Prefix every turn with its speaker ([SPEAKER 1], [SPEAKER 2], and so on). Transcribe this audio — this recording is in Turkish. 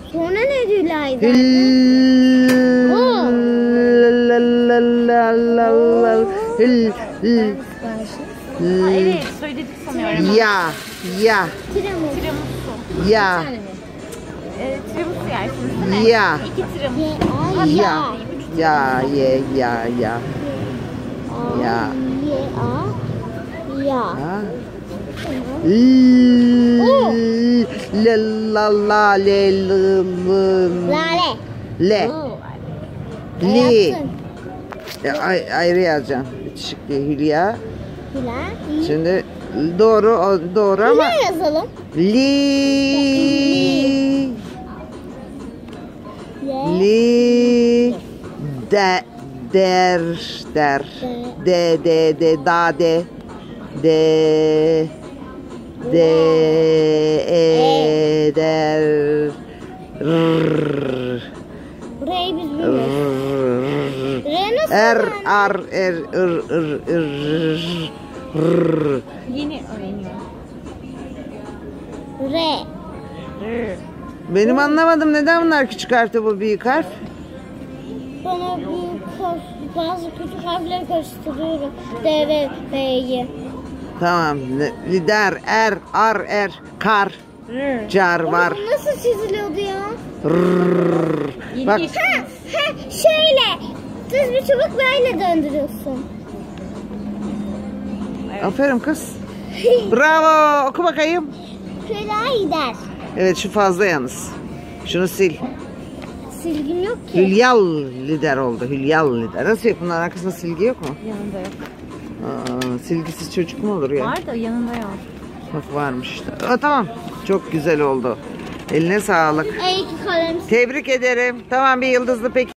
[SPEAKER 1] Sonra ne Hülayda?
[SPEAKER 2] Evet söyledik sanıyorum.
[SPEAKER 1] Ya.
[SPEAKER 2] Tiramisu.
[SPEAKER 1] Ya.
[SPEAKER 2] Tiramisu yersiniz değil mi?
[SPEAKER 1] Ya.
[SPEAKER 2] 2 tiramisu.
[SPEAKER 1] Ya. Le. Li. Ayrı yazacağım. Bitişik değil. Hülya. Şimdi doğru ama.
[SPEAKER 3] Hülya yazalım.
[SPEAKER 1] Li. Der. Der.
[SPEAKER 3] Burayı biz bilmiyoruz. Ar.
[SPEAKER 2] Yeni öğreniyorum.
[SPEAKER 3] R.
[SPEAKER 1] Benim anlamadım, neden bunlar küçük harfte bu büyük harf?
[SPEAKER 3] Bana büyük harf, bazı küçük harfleri karıştırıyorum. D ve B'yi.
[SPEAKER 1] Tamam. Lider, ar, kar, car var.
[SPEAKER 3] Bu nasıl çiziliyordu ya?
[SPEAKER 1] Bak.
[SPEAKER 3] Şöyle. Düz bir çubuk böyle döndürüyorsun.
[SPEAKER 1] Aferin kız. Bravo. Oku bakayım.
[SPEAKER 3] Hülayda.
[SPEAKER 1] Evet, şu fazla yalnız. Şunu sil.
[SPEAKER 3] Silgim yok ki.
[SPEAKER 1] Hülyal lider oldu. Hülyal lider. Nasıl yok? Bunların arkasında silgi yok mu?
[SPEAKER 2] Yanında yok.
[SPEAKER 1] Silgisiz çocuk mu olur ya?
[SPEAKER 2] Var da yanında yok.
[SPEAKER 1] Bak varmış işte. Tamam. Çok güzel oldu. Eline sağlık.
[SPEAKER 3] İyi ki kalem.
[SPEAKER 1] Tebrik ederim. Tamam, bir yıldızlı peki.